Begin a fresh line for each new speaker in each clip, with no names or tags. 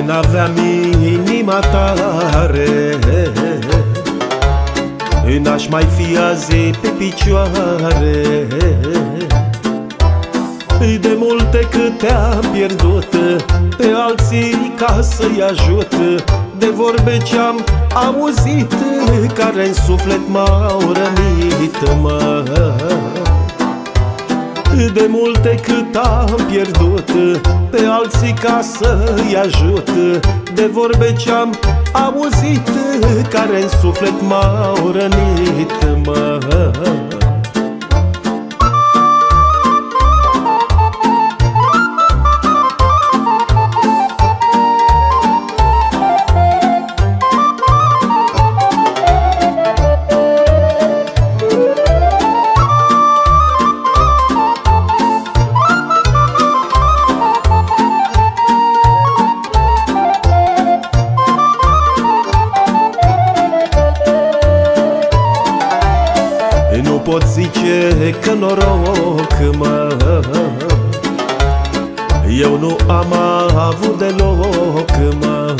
n-aveam inima tare, n-aș mai fi azi pe picioare. De multe cât te-am pierdut, pe alții ca să-i ajut, de vorbe ce-am auzit, care în suflet m-au rănit, mă. De multe cât am pierdut, pe alții ca să-i ajut, de vorbe ce-am auzit, care în suflet m-au rănit, mă. Nu pot zice că noroc, mă, eu nu am avut deloc, mă.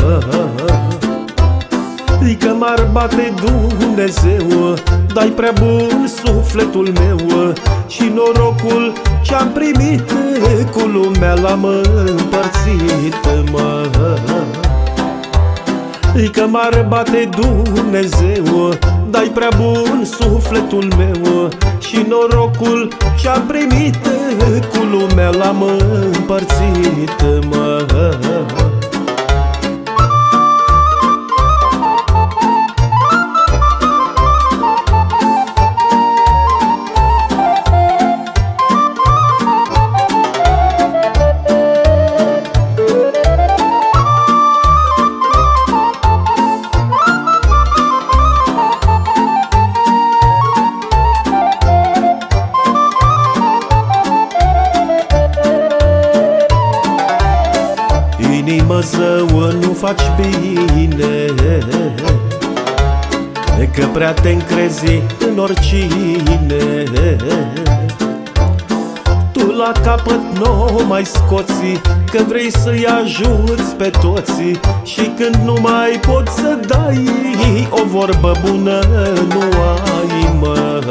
Că m-ar bate Dumnezeu, dai prea bun sufletul meu, și norocul ce-am primit cu lumea l-am împărțit, mă. Că m-ar bate Dumnezeu, dai prea bun sufletul meu, și norocul ce-am primit cu lumea l-am împărțit, mă. Inimă zău, nu faci bine, că prea te încrezi în oricine. Tu la capăt n-o mai scoți, că vrei să-i ajuți pe toți, și când nu mai poți să dai, o vorbă bună nu ai, mă.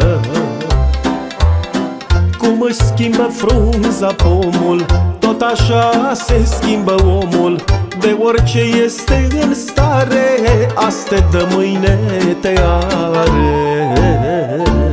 Cum își schimbă frunza pomul, tot așa se schimbă omul. De orice este în stare, aste dă mâine te are.